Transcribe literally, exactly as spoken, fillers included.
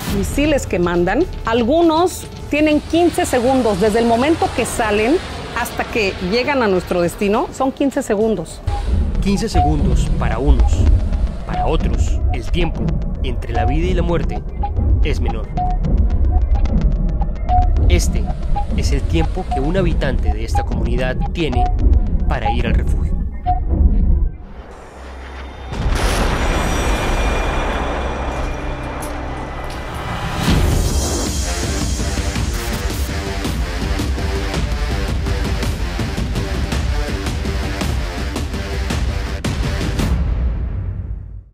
misiles que mandan. Algunos tienen quince segundos desde el momento que salen hasta que llegan a nuestro destino. Son quince segundos. quince segundos para unos. Para otros, el tiempo entre la vida y la muerte es menor. Este es el tiempo que un habitante de esta comunidad tiene para ir al refugio.